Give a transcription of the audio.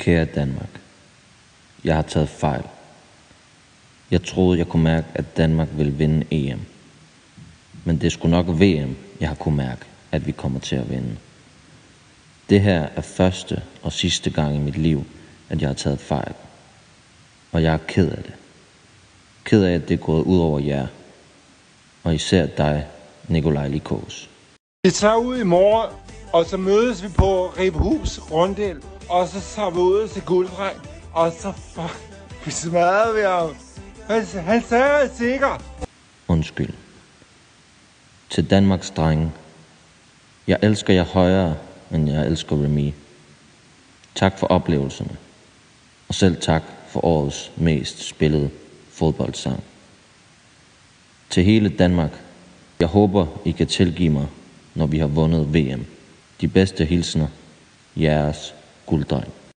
Kære Danmark, jeg har taget fejl. Jeg troede, jeg kunne mærke, at Danmark ville vinde EM. Men det skulle nok VM, jeg har kunne mærke, at vi kommer til at vinde. Det her er første og sidste gang i mit liv, at jeg har taget fejl. Og jeg er ked af det. Ked af, at det er gået ud over jer. Og især dig, Nikolaj Likos. Vi tager ud i morgen, og så mødes vi på Rebhus Runddel, og så tager vi ud til Gulddreng, og så vi smadrer vi ham. Han sagde sikker. Undskyld. Til Danmarks drenge. Jeg elsker jer højere, end jeg elsker Remy. Tak for oplevelserne. Og selv tak for årets mest spillede fodboldsang. Til hele Danmark. Jeg håber, I kan tilgive mig, når vi har vundet VM. De bedste hilsner. Jeres Gulddreng.